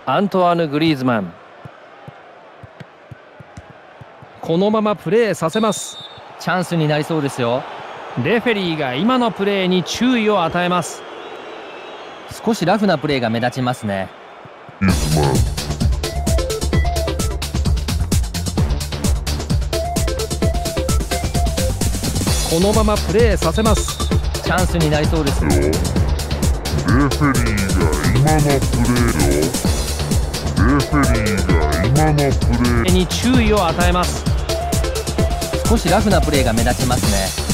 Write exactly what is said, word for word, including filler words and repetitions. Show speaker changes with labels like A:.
A: アントワーヌ・グリーズマン。このままプレーさせます。
B: チャンスになりそうですよ。
A: レフェリーが今のプレーに注意を与えます。
B: 少しラフなプレーが目立ちますね。
A: このままプレーさせます。
B: チャンスになりそうですよ。
C: レフェリーが今のプレーよ。レフェリーが今のプレー
A: に注意を与えます。
B: 少しラフなプレーが目立ちますね。